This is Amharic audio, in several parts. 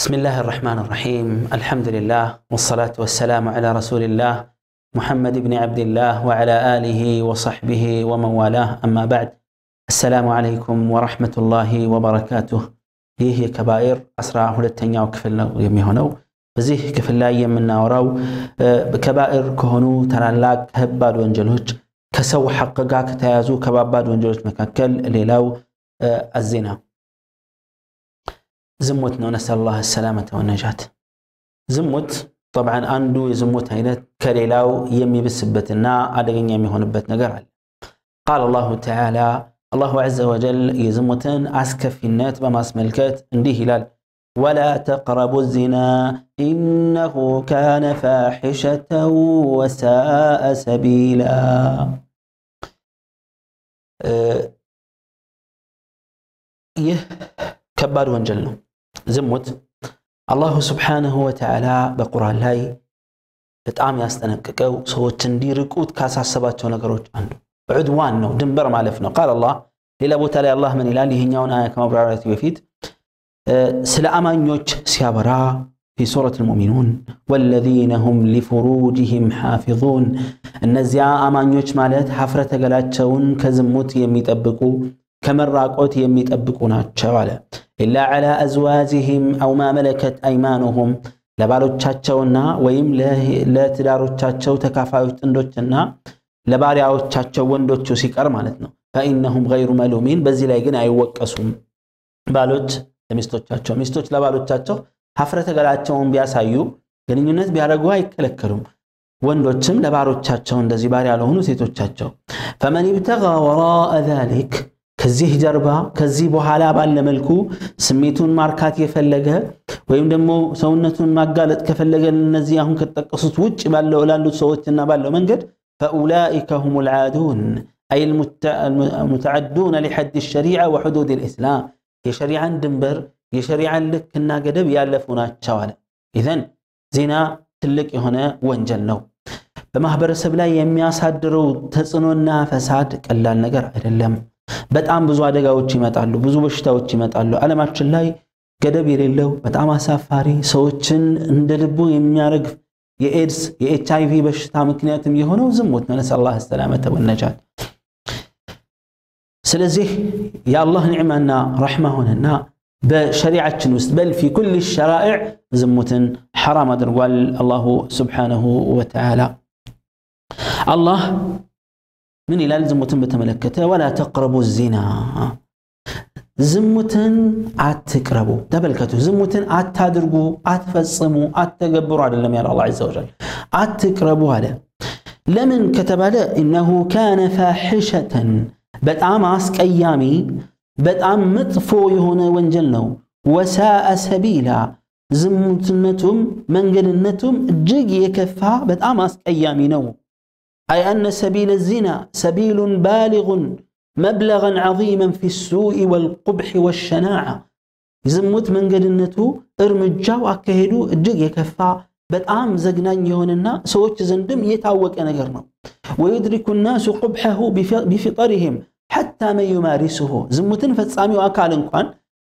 بسم الله الرحمن الرحيم الحمد لله والصلاة والسلام على رسول الله محمد بن عبد الله وعلى آله وصحبه ومن والاه أما بعد السلام عليكم ورحمة الله وبركاته ይህ የከባኢር 12ኛው ክፍል ነው የሚሆነው በዚህ ክፍል ላይ የምናወራው ከባኢር ከሆኑ ታላላቅ ከባድ ወንጀሎች ከሰው ሐቅ ጋር ከተያዙ ከባባድ ወንጀሎች መካከል ሌላው አዚና زموت نسأل الله السلامة والنجاة زموت طبعا عنده يزموت هينت كليلاو يمي بسبتنا أدغن يمي هون بت نجرال قال الله تعالى الله عز وجل يزموتن أسكف النات بما اسم الكات نديه هلال ولا تقربوا الزنا إنه كان فاحشة وساء سبيلا كبار وانجلنا زموت الله سبحانه وتعالى بقرآن لاي بتعام يستنككو سوت تنديركوت كاساسباتو نغروج عنده عدوان نو دنبر مالفنا قال الله ليلا بوتالي الله من إلالي هنياون آية كما برارتي وفيت سلا أمانيوش سيابرا في سورة المؤمنون والذين هم لفروجهم حافظون النزياء أمانيوش مالت حفرة قلاتشون كزموت يميتبقو كمراقوت يميتبقونا تشوالا إلا على أزواجهم أو ما ملكت أيمانهم لبالوچاچونا ويم لا تداروچاچو تكافاوت اندوچنا لبارياوچاچو وندوچو ሲቀር ማለት ነው فإنهم غير ملومين በዚህ ላይ ግን አይወቀሱም ባሎች ለሚስቶቻቸው ሚስቶች ለባሎቻቸው ሀፍረተ ገላቸውን ቢያሳዩ ግንኙነት ቢያደርጉ አይከለከሉም ወንዶችም ለባሮቻቸው እንደዚህ ባሪያ ለሆኑ ሴቶቻቸው فمن ابتغى وراء ذلك ከዚህ ጀርባ ከዚህ በኋላ ባለ መልኩ ስሜቱን ማርካት የፈለገ ወይም ደግሞ ሰውነቱን ማጋለጥ ከፈለገ እነዚህ አሁን ከተጠቀሱት ውጭ ባለው ላሉት ሰዎችና ባለው መንገድ فاولئك هم العادون اي المتعدون لحد الشريعه وحدود الاسلام የሸሪዓን ድንበር የሸሪዓን ልክና ገደብ ያለፉ ናቸው አለ اذا ዚና ትልቅ የሆነ ወንጀል ነው በማህበረሰብ ላይ የሚያሳድረው ተጽዕኖና ፈሳድ ቀላል ነገር አይደለም በጣም ብዙ አደጋዎች ይመጣሉ ብዙ በሽታዎች ይመጣሉ ዓለማችን ላይ ገደብ የሌለው በጣም አሳፋሪ ሰዎችን እንደልቡ የሚያረግ የኤድስ የኤችአይቪ በሽታ ምክንያቱም የሆነው ዝሙት ነው ነሰላህ ሰላመተ ወነጃት ስለዚህ የአላህ ኒዕማና ረህማ ሆነና በሸሪዓችን ውስጥ በል في كل الشرائع ዝሙትን حرام አድርጓል አላሁ Subhanahu Wa Ta'ala አላህ من إلى زموتن بتملكته ولا تقربوا الزنا زموتن أتقربوا تبلكتوا زموتن أتدرجوا أتفصموا أتجبروا على الله الله عز وجل أتقربوا على لمن كتب له إنه كان فاحشة بتعام عسك أيامي بتعام مطفو هنا وانجلنو وساء سبيلا زموتنتم منجلنتم جيجي يكفها بتعام عسك أيامي نو أي أن سبيل الزنا سبيل بالغ مبلغا عظيما في السوء والقبح والشناعة زموت من قدنته ارمجا وأكهدو الجيج يكفى بتعام زقنان يهوننا سوچ زندم يتعوك أنا قرنا ويدرك الناس قبحه بفطرهم حتى من يمارسه زموتن فتسامي وأكال انقوان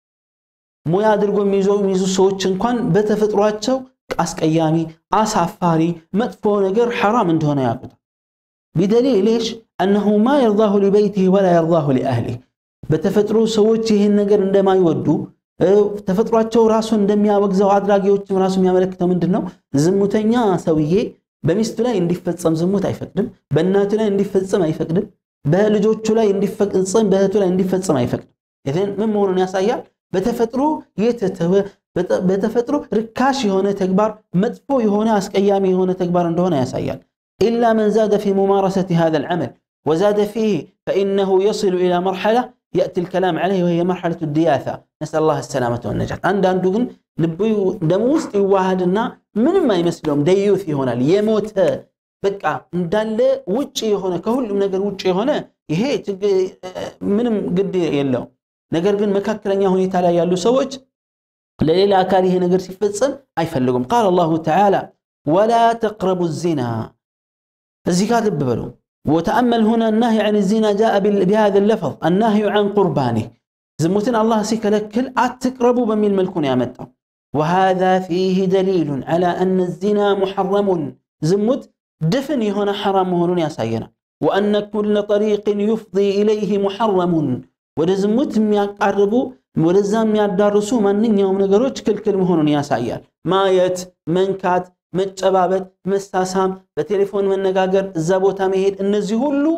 مو يادرقوا ميزو سوچ انقوان بتفطراتشو أسك أيامي أسعفاري مدفو نقر حرام انتهنا يابد بدليل ليش أنه ما يرضاه لبيته ولا يرضاه لأهله بتفتروا سوتشه النجر عندما يودوا تفتروا أشوا راسهم عندما يوقزوا عدراجي وتشوا راسهم يعملك تمندناو زموتنيا سويه بمستلا يندفت صم زموت أيفقدم بناتنا يندفت صم أيفقدم بهالجوتشلا يندفت صم بهاتلا يندفت صم أيفقدم إذن من مورن يا سيال بتفتروا يتتوه بتفتروا ركاشي هنا تكبر مدفوع هنا أسك أيامي هنا تكبر عندنا يا سيال إلا من زاد في ممارسة هذا العمل وزاد فيه فإنه يصل إلى مرحلة يأتي الكلام عليه وهي مرحلة الدياثة نسأل الله السلامة والنجاة عندهم نبي دموست يواهدنا من ما يمثلهم ديوثي هنا ليموت بقى ندل وجهي هنا كهول من نجر وجهي هنا يهي منم قد يلو نجر جن مكاكلنيا هنا تعالى يالو سوج ليلة أكاره نجر سيفتسن أي فلقهم قال الله تعالى ولا تقربوا الزنا الزكاة ببلو وتأمل هنا النهي عن الزنا جاء بهذا اللفظ النهي عن قربانه زموتنا الله سيكلكل أتقربوا بمن الملكون يا متى وهذا فيه دليل على أن الزنا محرم زمت دفن هنا حرام هنا يساينا وأن كل طريق يفضي إليه محرم ودزمت يقربوا ودزام يدارسوا من يوم نجروش كل مهون يسايال مايت منكات متشبابت مستاسام بتليفون من نجاجر زبوتا مهيد النزيهولو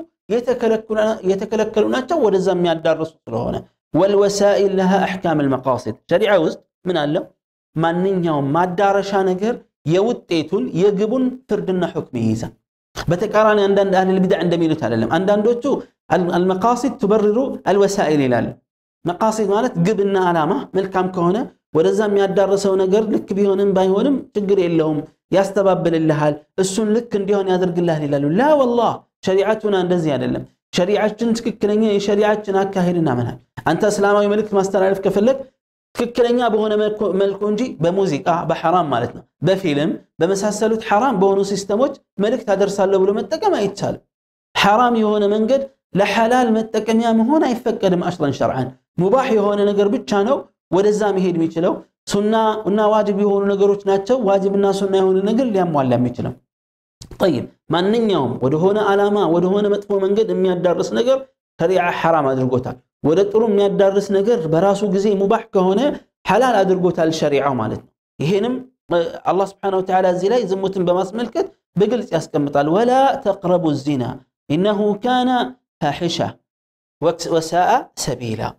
يتكلكلون أتوا ودزام يدارسوا هنا والوسائل لها أحكام المقاصد شريعة وسط من الله من يوم ما دارشان نجر يوتيتون يجبون فردنا حكم يزن بتكراني عندنا أهل البدع عندما يتعلم عندنا دوتو المقاصد تبرر الوسائل لال مقاصد مالت جبنا علامة ملكام كهنا ولازم يدرسوا نجر لك بيهونم بايهونم تجري لهم يستبابل اللهال السن لك ديهون يدرج الله لالو لا والله شريعتنا عندنا لهم شريعتنا تككلني شريعتنا كاهلنا منها أنت إسلامي ملك ما استعرف كفلك تككلني بهون ملكونجي بموسيقى بحرام مالتنا بفيلم بمسلسلات حرام بهون سيستموت ملك تدرس الله ولو متكم ما يتسال حرام يهون منقد لحلال متكم يا مهون يفكر أصلا شرعا مباح يهون نجر بتشانو ولزام يهيد ميتشلو سنة ونا واجب يهون نجروش ناتشو واجب الناس سنة يهون نجر ليام ولا ميتشلو طيب ما ننيوم ودهونا علامة ودهونا متفو منقد إمي الدرس نجر شريعة حرام أدرجوتها ودترو إمي الدرس نجر براسو جزي مباح كهونه حلال أدرجوتها الشريعة مالتنا يهينم الله سبحانه وتعالى زلاي زموتن بماس ملكت بقلت يسكمطال ولا تقربوا الزنا إنه كان فاحشة وساء سبيلا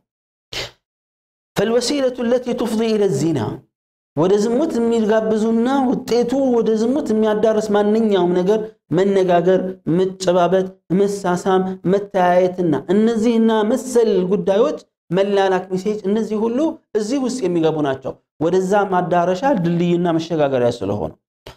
فالوسيلة التي تفضي إلى الزنا ودزمت ميغابزونا وتيتو ودزمت ميادارس ماننياوم نجر من نجاجر متشبابت مساسام متايتنا النزيهنا مسل قدايوت ملالك مسيج النزيه هلو الزيه وس يميغابو ناتشو ودزا مادارشا دلينا مشغاغر ياسلو هون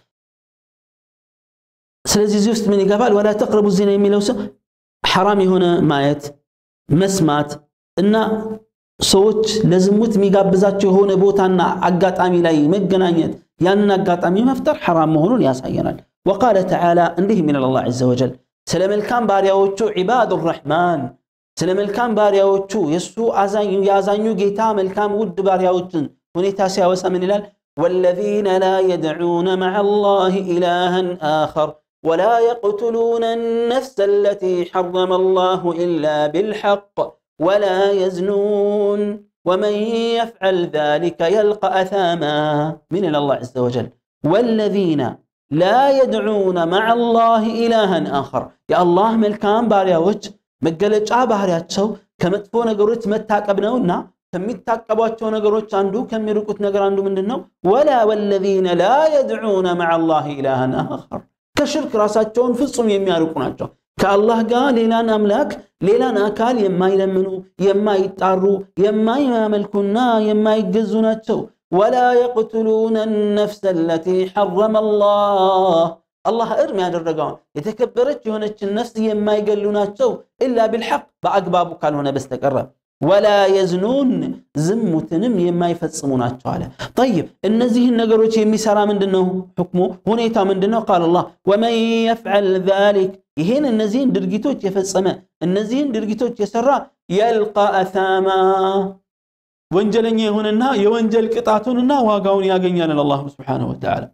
سلازي زيوست من يقابل ولا تقربوا الزنا يميلوس حرامي هنا مايت مسمات إن صوت لازموت ميغابزاتشو هون بوتانا أقاطامي لاي مغنانيت ياننا أقاطامي مفتر حرام مهونون ياساينال وقال تعالى انده من الله عز وجل سلام الكام بارياوچو عباد الرحمن سلام الكام بارياوچو يسو ازانيو يازانيو جيتا ملكام ود بارياوچن هنيتا سياوسا من الال والذين لا يدعون مع الله إلها آخر ولا يقتلون النفس التي حرم الله إلا بالحق ولا يزنون ومن يفعل ذلك يلقى أثاما من الله عز وجل والذين لا يدعون مع الله إلها آخر يا الله ملكان بارياوچ مقلچ ባህሪያቸው ከመጥፎ ነገሮች መታቀብ ነውና ከሚታቀቧቸው ነገሮች አንዱ ከሚርቁት ነገር አንዱ ምንድነው ولا والذين لا يدعون مع الله إلها آخر ከሽርክ ራሳቸውን ፍጹም የሚያርቁ ናቸው ከአላህ ጋር ሌላን አምላክ ሌላን አካል የማይለምኑ የማይጣሩ የማይመልኩና የማይገዙ ናቸው ولا يقتلون النفس التي حرم الله ارمي ያደረገውን የተከበረች የሆነች ነፍስ የማይገሉ ናቸው الا بالحق በአግባቡ ካልሆነ በስተቀር ولا يزنون ዝሙትንም የማይፈጽሙ ናቸው አለ طيب እነዚህን ነገሮች የሚሰራ ምንድነው ሁክሙ ሁኔታ ምንድነው قال الله ومن يفعل ذلك ይሄን እነዚህን ድርጊቶች የፈጸመ እነዚህን ድርጊቶች የሰራ يلقى اثاما ወንጀለኛ ይሆንና የወንጀል ቅጣቱንና ዋጋውን ያገኛል አላህ Subhanahu Wa Ta'ala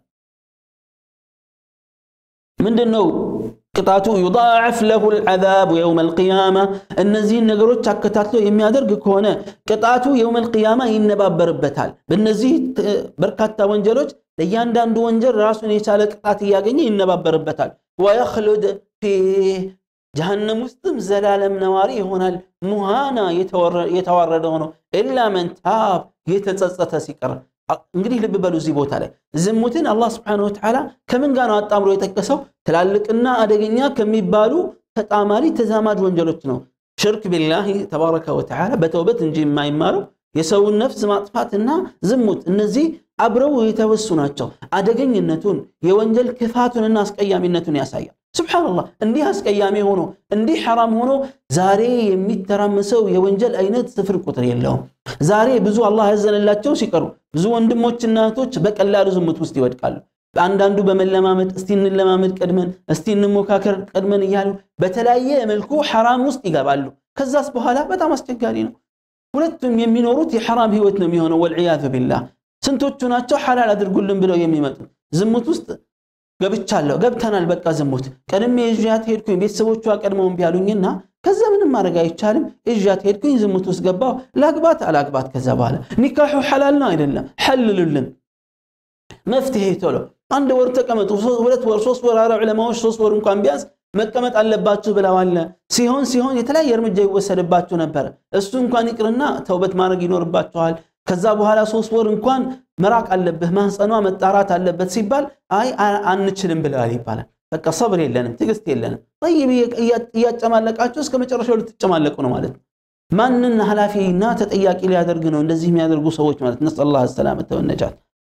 ምንድነው ቅጣቱ يضاعف له العذاب يوم القيامة እነዚህን ነገሮች አከታትሎ የሚያደርግ ከሆነ ቅጣቱ يوم القيامة ይነባበርበታል በእነዚህ በርካታ ወንጀሎች ለእያንዳንዱ ወንጀል ራሱን የቻለ ቅጣት ያገኘ ይነባበርበታል ويخلد في جهنم ውስጥም ዘላለም ነዋሪ ይሆናል ሙሃና የተዋረደ ሆኖ إلا من تاب የተጸጸተ ሲቀር እንግዲህ ልብ በሉ እዚህ ቦታ ላይ ዝሙትን አላህ Subhanahu Wa Ta'ala ከምን ጋር ነው አጣምሮ የተከሰው ትላልቅና አደገኛ ከሚባሉ ተጣማሪ ተዛማጅ ወንጀሎች ነው ሽርክ ቢላሂ ተባረከ ወተዓላ በተውበት እንጂ የማይማረው የሰውን ነፍስ ማጥፋትና ዝሙት እነዚህ አብረው የተወሱ ናቸው አደገኝነቱን የወንጀል ክፋቱንና አስቀያሚነቱን ያሳያል ሱብሃንአላህ እንዲህ አስቀያሚ ሆኖ እንዲህ حرام ሆኖ ዛሬ የሚተራመሰው የወንጀል አይነት ስፍር ቁጥር የለውም ዛሬ ብዙ አላህ ያዘነላቸው ሲቀሩ ብዙ ወንድሞችና እህቶች በቀላሉ ዝሙት ውስጥ ይወድቃሉ አንዳንዱ በመለማመድ እስቲ እንለማመድ ቀድመን እስቲ እንሞካከር ቀድመን ይያሉ በተለያየ መልኩ حرام ውስጥ ይገባሉ ከዛስ በኋላ በጣም አስቸጋሪ ነው ሁለቱም የሚኖሩት የحرام ህይወት ነው የሚሆነው ወልዒያዙ ቢላህ ስንቶቹ ናቸው ሐላል አድርጉልን ብለው የሚመጡ ዝሙት ውስጥ ገብቻለሁ ገብተናል በቃ ዝሙት ቀድሜ እጃት ሄድኩኝ ቤተሰቦቿ ቀድመውን ቢያሉኝና ከዛ ምንም ማድረግ አይቻልም እጃት ሄድኩኝ ዝሙት ውስጥ ገባው ላግባት አላግባት ከዛ በኋላ ኒካሁ ሐላል ነው አይደለም ሐልሉልን መፍትሄ ቶሎ አንድ ወር ተቀመጡ ሁለት ወር ሶስት ወር አራ ዑለማዎች ሶስት ወር እንኳን ቢያዝ መቀመጥ አለባችሁ ብለዋል ሲሆን የተለያየ እርምጃ ይወሰድባችሁ ነበር እሱ እንኳን ይቅርና ተውበት ማድረግ ይኖርባችኋል ከዛ በኋላ 3 ወር እንኳን መራቅ አለበት ማህፀኗ መጣራት አለበት ሲባል አይ አንችልም ብለዋል ይባላል በቃ ሰብር የለንም ትግስት የለንም طيب ያጨማለቃችሁ እስከ መጨረሻው ልትጨማለቁ ነው ማለት ማንና ሐላፊና ተጠያቂ ሊያደርግ ነው እንደዚህ የሚያደርጉ ሰዎች ማለት ነሰላህ ሰላመተ ወነጃት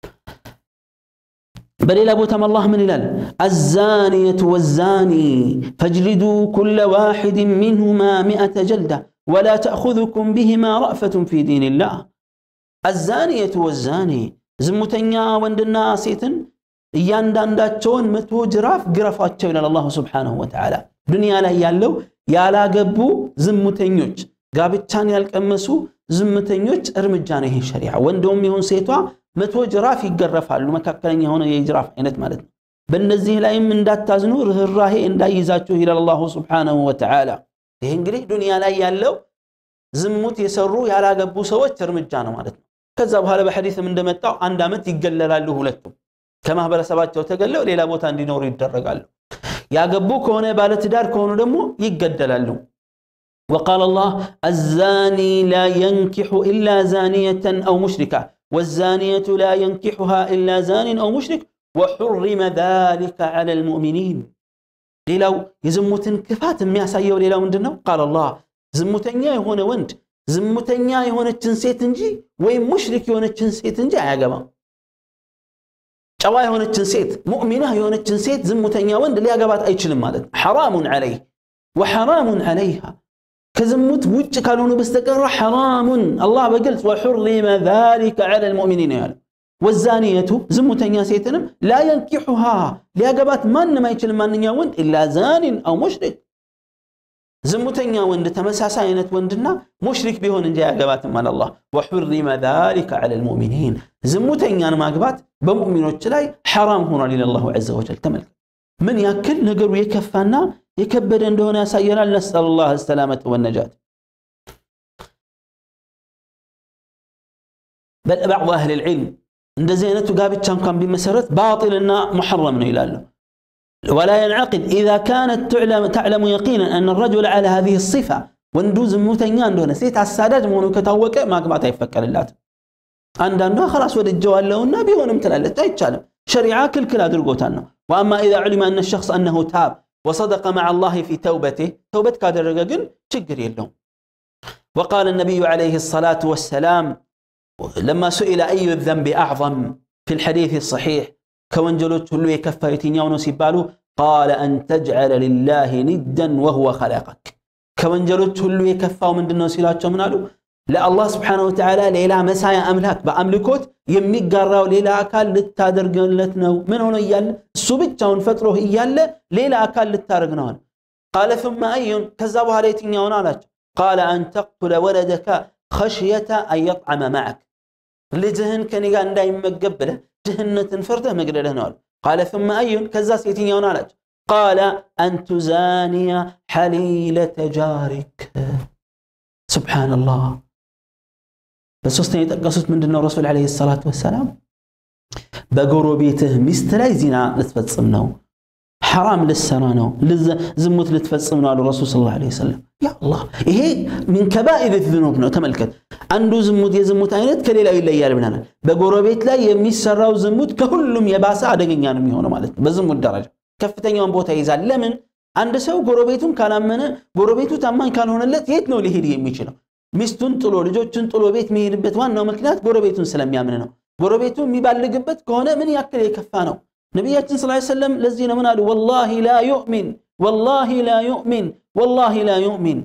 بل بوتم الله من الال الزانية والزاني فاجلدوا كل واحد منهما 100 جلدة ولا تأخذكم بهما رأفة في دين الله الزانية والزاني زمتنيا وندنا سيتن ياندانداچون متو جراف غرفاچو الى الله سبحانه وتعالى دنيا لا يالو يالا غبو زمتنيوچ ጋብቻን ያልቀመሱ ዝምተኞች እርምጃ ነው ይሄ ሸሪዓ ወንዶም ይሁን ሴቷ መቶ ጅራፍ ይገረፋሉ መካከለኛ ሆነ የጅራፍ አይነት ማለት ነው በእነዚህ ላይም እንዳታዝኑ ርህራሄ እንዳይዛችሁ ይላል አላህ Subhanahu Wa Ta'ala ይሄ እንግዲህ ዱንያ ላይ ያለው ዝሙት የሰሩ ያላገቡ ሰዎች እርምጃ ነው ማለት ነው ከዛ በኋላ በሐዲስም እንደመጣው አንድ አመት ይገለላሉ ሁለቱም ከማህበረሰባቸው ተገለው ሌላ ቦታ እንዲኖሩ ይደረጋሉ ያገቡ ከሆነ ባለ ትዳር ከሆኑ ደግሞ ይገደላሉ وقال الله الزاني لا ينكح إلا زانية أو مشركة والزانية لا ينكحها إلا زان أو مشرك وحرم ذلك على المؤمنين ليلو يزموتن كفات مياسايو ليلو مندنو قال الله زموتنيا يهون وند زموتنيا يهون التنسيت انجي وين مشرك يهون التنسيت انجي يا جماعه جوا يهون التنسيت مؤمنه يهون التنسيت زموتنيا وند ليا جبات ايچلم مالت حرام عليه وحرام عليها كزموت وجه كانوا بستقر حرام الله بقلت وحرم ذلك على المؤمنين يعني والزانية زمتنيا سيتنم لا ينكحها لا جبات من ما يشل من يوند إلا زان أو مشرك زمتنيا وند تمساسينة وندنا مشرك بهون جاء جبات من الله وحرم ذلك على المؤمنين زمتنيا ما جبات بمؤمنون تلاي حرام هنا لله عز وجل تملك من يأكل نقر يكفانا يكبر عندنا سيرا نسأل الله السلامة والنجاة بل بعض أهل العلم عند زينة قابت كان بمسرة باطلنا محرم إلى الله ولا ينعقد إذا كانت تعلم يقينا أن الرجل على هذه الصفة وندوز متنيان دون سيت على السادات مونو كتوك ما قبعت يفكر اللات عندنا خلاص ود الجوال له النبي ونمتلال تايتشالم شريعة كل درقوتنا وأما إذا علم أن الشخص أنه تاب وصدق مع الله في توبته توبت كادر رجل شجر يلهم وقال النبي عليه الصلاة والسلام لما سئل أي الذنب أعظم في الحديث الصحيح كونجلوت كله يكفيتين يوم سيبالو قال أن تجعل لله ندا وهو خلقك كونجلوت كله يكفاو من دنو سيلاتشو منالو لا الله سبحانه وتعالى ليلا مسايا أملاك بأملكوت يميقراو ليلا أكال للتادرقلتنو من هنا إيال سبتشون فتره إيال ليلا أكال للتارقنون قال ثم أي كذبوا عليتين يونالك قال أن تقتل ولدك خشية أن يطعم معك لجهن كان يقال دايما مقبله جهنة فرده مقرده نول قال ثم أي كذا سيتين يونالك قال أن تزاني حليلة جارك سبحان الله بس وستني تقصت من دون الرسول عليه الصلاة والسلام بقرو بيته مستلاي زنا لتفتصمناه حرام للسنانو زموت لتفتصمناه على الرسول صلى الله عليه وسلم يا الله إيه من كبائر الذنوب نو تملكت عنده زموت يزموت عينت كليلا يليال مننا بقرو بيت لا يمسراو زموت كلهم يباسا عدقن يعني ميهونه مالت بزموت درجة كفتن يوم بوتا يزال لمن عند سو قرو بيتون كلامنا قرو بيتو تمان كان هنا لا يتنو لهدي يميشنا ሚስቱን ጥሎ ልጆቹን ጥሎ ቤት መሄድበት ዋናው ምክንያት ጎረቤቱን ስለሚያምን ነው ጎረቤቱ የሚባልግበት ከሆነ ምን ያክል የከፋ ነው ነብያችን ሰለላሁ ዐለይሂ ወሰለም ለዚህ ነው ምን አሉ والله لا يؤمن والله لا يؤمن والله لا يؤمن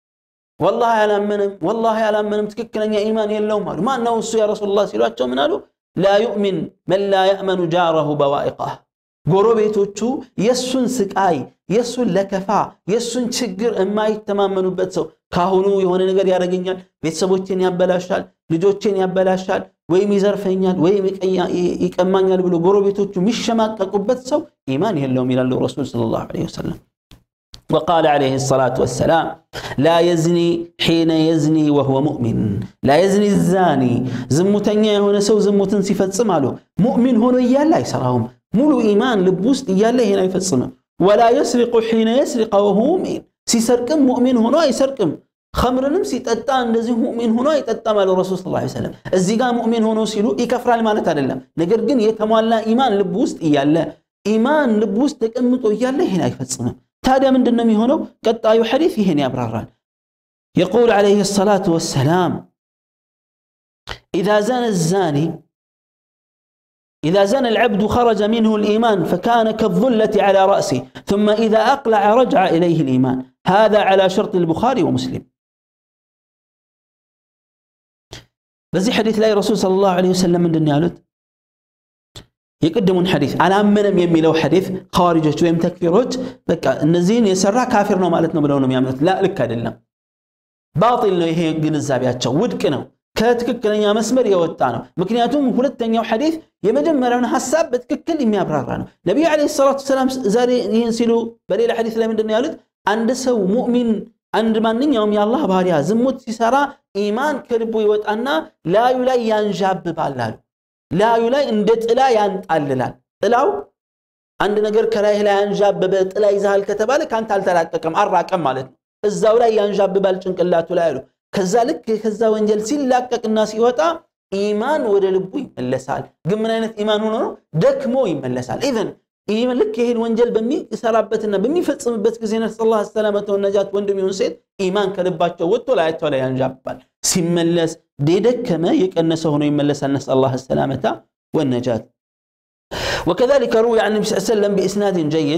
والله አላመንም ትክክለኛ ኢማን የለውም አሉ ማን ነው እሱ ያ ረሱላህ ሲሏቸው ምን አሉ لا يؤمن من لا يأمن جاره بوائقه ጎረቤቶቹ የሱን ስቃይ የሱን ለከፋ የሱን ችግር የማይተማመኑበት ሰው ካሁኑ የሆነ ነገር ያረጋኛል ቤተሰቦቼን ያበላሻል ልጆቼን ያበላሻል ወይም ይዘርፈኛል ወይም ይቀማኛል ብሎ ጎረቤቶቹ የሚሸማቀቁበት ሰው ኢማን የለውም ይላሉ ረሱል ሰለላሁ ዐለይሂ ወሰለም وقال عليه الصلاة والسلام لا يزني حين يزني وهو مؤمن لا يزني الزاني زمتنيا هنا سو زمتن سيفتصم አሉ مؤمن ሆኖ ይያል አይሰራውም ሙሉ ኢማን ልብ ውስጥ ይያለ ይሄን አይፈጽም ولا يسرق حين يسرق وهو مؤمن ሲሰርቅም ሙእሚን ሆኖ አይሰርቅም خمرንም ሲጠጣ እንደዚህ ሙእሚን ሆኖ አይጠጣም አለ ረሱል ሰለላሁ ዐለይሂ ወሰለም እዚህ ጋር ሙእሚን ሆኖ ሲሉ ይከፍራል ማለት አይደለም ነገር ግን የተሟላ ኢማን ልብ ውስጥ ይያለ ኢማን ልብ ውስጥ ተቀምጦ ይያለ ይሄን አይፈጽምም ታዲያ ምንድነው የሚሆነው ቀጣዩ ሐዲስ ይሄን ያብራራል يقول عليه الصلاة والسلام إذا زنى العبد خرج منه الإيمان فكان كالظلة على رأسه ثم إذا أقلع رجع إليه الإيمان هذا على شرط البخاري ومسلم بزي حديث لا رسول صلى الله عليه وسلم من دنيا لد يقدمون حديث على منم يميلو حديث خارجوች ወይም ተክፊሮች በቃ እነዚህን የሰራ ካፊር ነው ማለት ነው ብለው ነው የሚያምኑት لا ልክ አይደለም باطل ነው ይሄ ግንዛቤያቸው ውድቅ ነው ከትክክለኛ መስመር የወጣ ነው ምክንያቱም ሁለተኛው ሐዲስ የመጀመሪያውን ሐሳብ በትክክል የሚያብራራ ነው ነብዩ አለይሂ ሰላቱ ሰላም ዛሬ ይሄን ሲሉ በሌላ ሐዲስ ላይ ምንድነው ያሉት አንድ ሰው ሙእሚን አንድ ማንኛውም የአላህ ባሪያ ዝሙት ሲሰራ ኢማን ከልቡ ይወጣና ላዩ ላይ ያንዣብባል አሉ ላዩ ላይ እንደ ጥላ ያንጣልላል ጥላው አንድ ነገር ከላይ ላይ ያንዣበበ ጥላ ይዛል ከተባለ ካንተ አልተላቀቀም አራቀም ማለት ነው እዛው ላይ ያንዣብባል ጭንቅላቱ ላይ አሉ ከዛ ልክ ከዛ ወንጀል ሲላቀቅና ሲወጣ ኢማን ወደ ልቡ ይመለሳል ግን ምን አይነት ኢማን ሆኖ ነው ደክሞ ይመለሳል ኢቭን ኢማን ልክ ይሄን ወንጀል በሚሰራበትና በሚፈጽምበት ጊዜ ነው ሰለላሁ ዐለይሂ ወሰለም ወነጃት ወንድም ይሁን ሴት ኢማን ከልባቸው ወጥቶ ላያቸው ላይ ያንዣብባል ሲመለስ ደደከመ የቀነሰ ሆኖ ይመለሳል ነሰላሁ السلامة والنجاة وكذلك روي عن النبي صلى الله عليه وسلم بإسناد جيد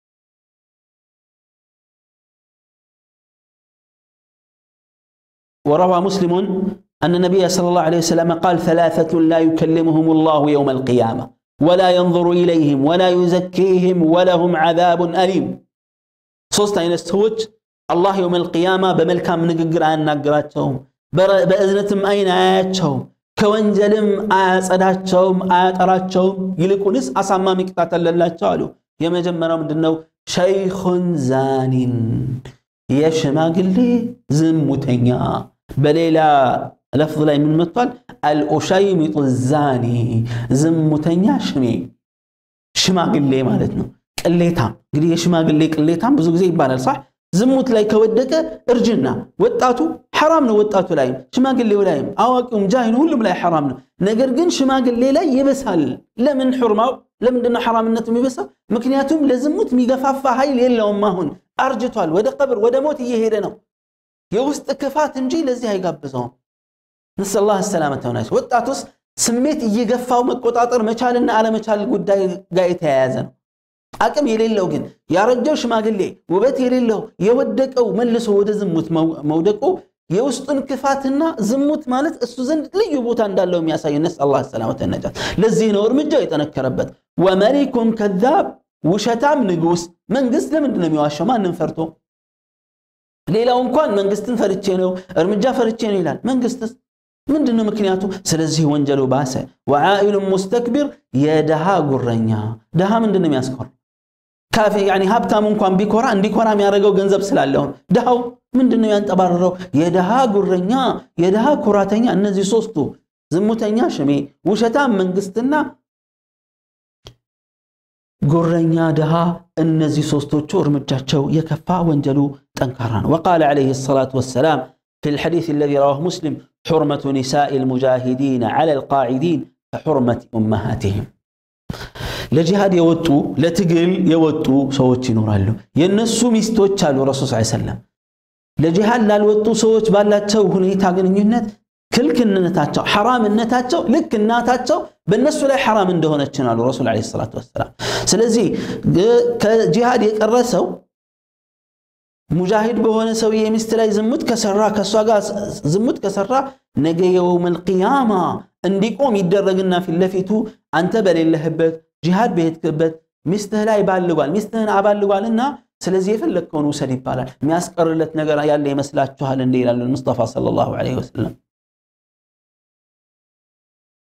وروى مسلم أن النبي صلى الله عليه وسلم قال ثلاثة لا يكلمهم الله يوم القيامة ولا ينظر إليهم ولا يزكيهم ولهم عذاب أليم صوت عين السوج الله يوم القيامة بملكام نقر عن نقراتهم بأذنتهم أين آياتهم كوانجلم آياتهم آياتهم يلقونس أسامة مكتاتا لله تعالوا يما جمّرا من دنو شيخ زان يشماق اللي زمتنيا بليلا لفظ لا من مطال الأشيمط الزاني زمتنيا شماق اللي مالتنا قليتام قلي شماق اللي قليتام بزوج زي يبالل صح زموت لاي كودك ارجنا وطاتو حرام ነው ወጣቱ ላይ ሽማግሌው ላይ አዋቂውም ጃሂሉ ሁሉም ላይ حرام ነው ነገር ግን ሽማግሌ ላይ ይበሳል ለምን حرمው ለምንድነው حرامነቱ የሚበሳው ምክንያቱም ለዝሙት የሚገፋፋ ኃይል የለውም አሁን አርጅቷል ወደ ቀብር ወደ ሞት እየሄደ ነው የውስጥ ክፋት እንጂ ለዚህ አይጋብዘውም ነሰላሁ السلامة ወናስ ወጣቱስ ስሜት እየገፋው መቆጣጠር መቻልና አለመቻል ጉዳይ ጋር የተያያዘ ነው አቅም የሌለው ግን ያረጀው ሽማግሌ ውበት የሌለው የወደቀው መልሶ ወደ ዝሙት መውደቁ የውስጡን ክፋትና ዝሙት ማለት እሱ ዘንድ ልዩ ቦታ እንዳለው የሚያሳይ ነሰላሁ السلامة والنجاة ለዚህ ነው እርምጃው የተነከረበት ወመሊኩን ከذاب ውሸታም ንጉስ መንግስት ለምንድነው የሚዋሸው ማንን ፈርቶ ሌላው እንኳን መንግስትን ፈርቼ ነው እርምጃ ፈርቼ ነው ይላል መንግስትስ ምንድነው ምክንያቱ ስለዚህ ወንጀሉ ባሰ ወዓኢል ሙስተክቢር የደሃ ጉረኛ ደሃ ምንድነው የሚያስቆር ካፊ يعني ሀብታም እንኳን ቢኮራ እንዲኮራ የሚያደርገው ገንዘብ ስላለው ደሃው ምንድነው ያንጠባረረው የደሃ ጉረኛ የደሃ ኩራተኛ እነዚህ ሶስቱ ዝሙተኛ ሽሜ ውሸታም መንግስትና ጉረኛ ደሃ እነዚህ ሶስቶቹ እርምጃቸው የከፋ ወንጀሉ ጠንካራ ነው وقال عليه الصلاة والسلام في الحديث الذي رواه مسلم حرمة نساء المجاهدين على القاعدين كحرمة أمهاتهم ለጂሃድ የወጡ ለትግል የወጡ ሰዎች ይኖራሉ የነሱ ሚስቶች አሉ ረሱል ሰለላሁ ዐለይሂ ወሰለም ለጂሃድ ላልወጡ ሰዎች ባላቸው ሁኔታ ግንኙነት ክልክልነታቸው حرامነታቸው ልክ እናታቸው በእነሱ ላይ حرام እንደሆነች ነው ረሱል ዐለይሂ ሰላቱ ወሰለም ስለዚህ ከጂሃድ የቀረሰው ሙጃሂድ በሆነ ሰው የሚስት ላይ ዝሙት ከሰራ ከሷ ጋር ዝሙት ከሰራ ነገ የውም القيامة እንዲቆም ይደረግና ፊትለፊቱ አንተ በሌለህበት ጂሃድ በሄድክበት ሚስትህ ላይ ባልጓል ሚስትህን አባልጓልና ስለዚህ የፈለከውን ወሰድ ይባላል የሚያስቀርለት ነገር ያለ ይመስላችኋል እንደ ይላል ሙስጠፋ ሰለላሁ ዐለይሂ ወሰለም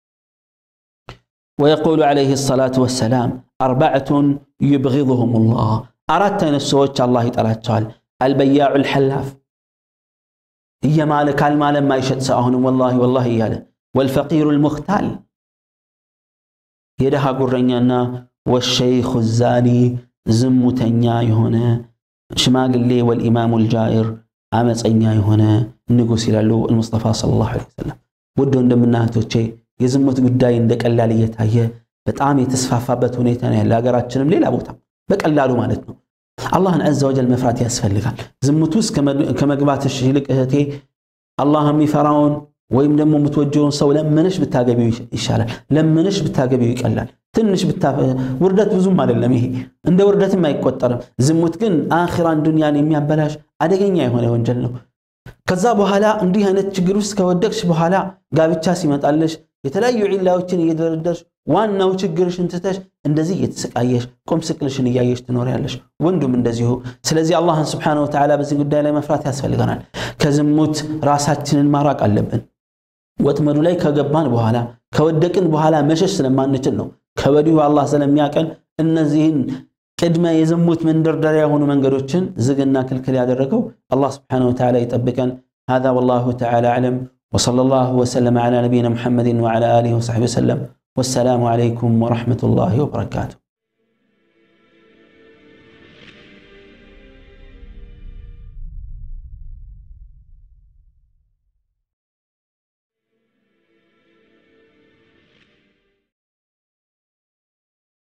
ويقول عليه الصلاة والسلام 4 يبغضهم الله أردتين السوء الله يتلاتشال البياع الحلاف هي مالك المال ما يشد سأهن والله ياله والفقير المختال يدها قرنيانا والشيخ الزاني زمتنيا هنا شماغ اللي والإمام الجائر عامصنيا هنا نقول سيلالو المصطفى صلى الله عليه وسلم ودو እንደምና እህቶቼ የዝሙት ጉዳይ እንደቀላል እየታየ በጣም የተስፋፋበት ሁኔታ ነው ያለው ሀገራችንም ሌላ ቦታ በቀላሉ ማለት ነው አላህን عز وجل መፍራት ያስፈልጋል ዝሙት ውስጥ ከመግባትሽ ይልቅ እህቴ አላህም ይፈራውን ወይም ደግሞ የምትወጂውን ሰው ለምንሽ ብታገቢው ይሻላል ለምንሽ ብታገቢው ይቀላል ትንሽ ውርደት ብዙም አይደለም ይሄ እንደ ውርደትም አይቆጠርም ዝሙት ግን አኺራን ዱንያን የሚያበላሽ አደገኛ የሆነ ወንጀል ነው ከዛ በኋላ እንዲህ አይነት ችግር ውስጥ ከወደቅሽ በኋላ ጋብቻ ሲመጣልሽ የተለያዩ ዒላዎችን እየደረደርሽ ዋናው ችግርሽን ትተሽ እንደዚህ እየተሰቃየሽ ቆም ስቅልሽን እያየሽ ትኖሪያለሽ ወንዱም እንደዚሁ ስለዚህ አላህን Subhanahu Wa Ta'ala በዚህ ጉዳይ ላይ መፍራት ያስፈልጋናል ከዝሙት ራሳችንን ማራቅ አለብን ወጥመዱ ላይ ከገባን በኋላ ከወደቅን በኋላ መሸሽ ስለማንችል ነው ከወዲሁ አላህ ስለሚያቀን እነዚህን ቅድመ የዝሙት መንደርደሪያ የሆኑ መንገዶችን ዝግና ክልክል ያደረገው አላህ Subhanahu Wa Ta'ala ይጠብቀን هذا والله تعالى أعلم وصلى الله وسلم على نبينا محمد وعلى آله وصحبه وسلم والسلام عليكم ورحمة الله وبركاته